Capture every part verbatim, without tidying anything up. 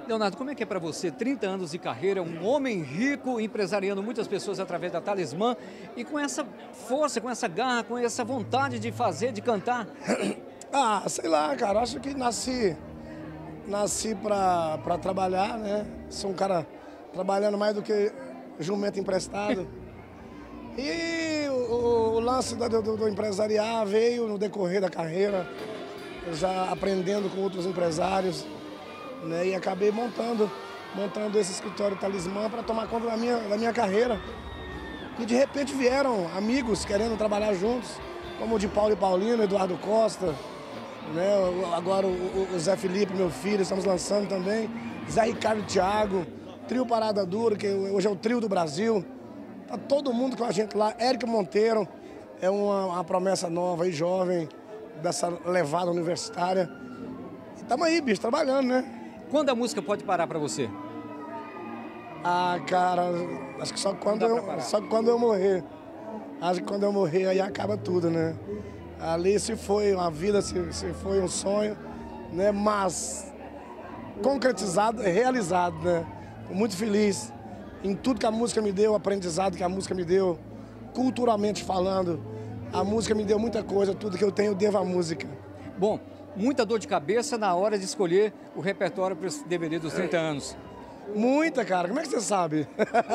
Leonardo, como é que é para você, trinta anos de carreira, um homem rico, empresariando muitas pessoas através da Talismã e com essa força, com essa garra, com essa vontade de fazer, de cantar? Ah, sei lá, cara, acho que nasci, nasci pra, pra trabalhar, né? Sou um cara trabalhando mais do que jumento emprestado. E o, o lance do, do, do empresariar veio no decorrer da carreira, já aprendendo com outros empresários, né? E acabei montando, montando esse escritório Talismã para tomar conta da minha, da minha carreira. E de repente vieram amigos querendo trabalhar juntos, como o de Paulo e Paulino, Eduardo Costa, né? Agora o, o Zé Felipe, meu filho, estamos lançando também, Zé Ricardo e Thiago, Trio Parada Dura, que hoje é o trio do Brasil. Tá todo mundo com a gente lá. Érico Monteiro é uma, uma promessa nova aí, jovem, dessa levada universitária. E tamo aí, bicho, trabalhando, né? Quando a música pode parar para você? Ah, cara, acho que só quando, eu, só quando eu morrer. Acho que quando eu morrer aí acaba tudo, né? Ali se foi uma vida, se, se foi um sonho, né? Mas concretizado, realizado, né? Tô muito feliz em tudo que a música me deu, o aprendizado que a música me deu, culturalmente falando. A música me deu muita coisa, tudo que eu tenho eu devo à música. Bom, muita dor de cabeça na hora de escolher o repertório para esse D V D dos trinta anos. Muita, cara. Como é que você sabe?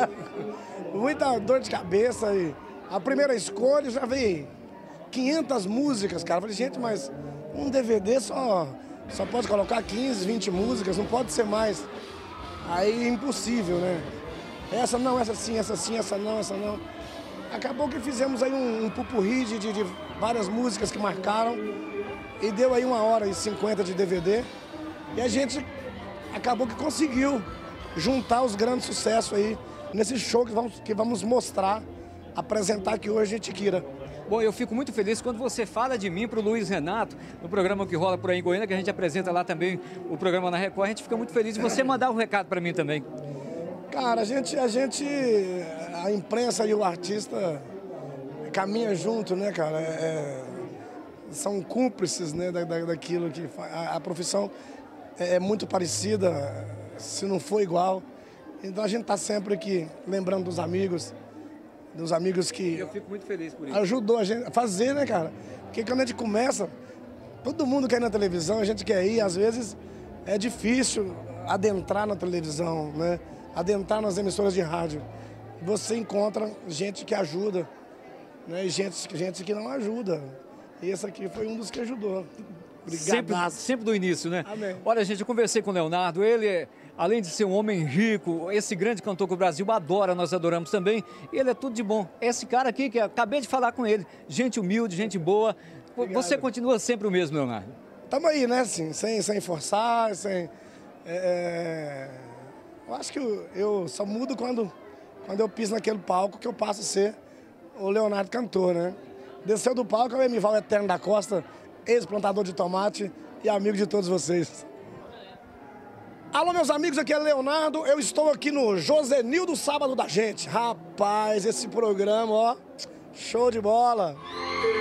Muita dor de cabeça. E a primeira escolha já veio quinhentas músicas, cara. Eu falei, gente, mas um D V D só, só pode colocar quinze, vinte músicas, não pode ser mais. Aí impossível, né? Essa não, essa sim, essa sim, essa não, essa não. Acabou que fizemos aí um, um pupurri de, de, de várias músicas que marcaram e deu aí uma hora e cinquenta de D V D. E a gente acabou que conseguiu juntar os grandes sucessos aí nesse show que vamos, que vamos mostrar, apresentar aqui hoje em Itiquira. Bom, eu fico muito feliz quando você fala de mim para o Luiz Renato, no programa que rola por aí em Goiânia, que a gente apresenta lá também o programa na Record. A gente fica muito feliz de você mandar um recado para mim também. Cara, a gente, a gente, a imprensa e o artista caminham junto, né, cara? É, são cúmplices, né, da, da, daquilo que a, a profissão é, é muito parecida, se não for igual. Então a gente tá sempre aqui lembrando dos amigos, dos amigos que eu fico muito feliz por isso. Ajudou a gente a fazer, né, cara? Porque quando a gente começa, todo mundo quer ir na televisão, a gente quer ir, às vezes é difícil adentrar na televisão, né? Adentrar nas emissoras de rádio. Você encontra gente que ajuda, né? E gente, gente que não ajuda. E esse aqui foi um dos que ajudou. Sempre, sempre do início, né? Amém. Olha, gente, eu conversei com o Leonardo, ele, além de ser um homem rico, esse grande cantor que o Brasil adora, nós adoramos também, ele é tudo de bom. Esse cara aqui, que eu acabei de falar com ele, gente humilde, gente boa. Obrigado. Você continua sempre o mesmo, Leonardo? Tamo aí, né, assim, sem, sem forçar, sem... É... Eu acho que eu, eu só mudo quando, quando eu piso naquele palco que eu passo a ser o Leonardo cantor, né? Desceu do palco é o Emival Eterno da Costa, ex-plantador de tomate e amigo de todos vocês. Alô, meus amigos, aqui é Leonardo, eu estou aqui no Josenil do Sábado da Gente. Rapaz, esse programa, ó, show de bola.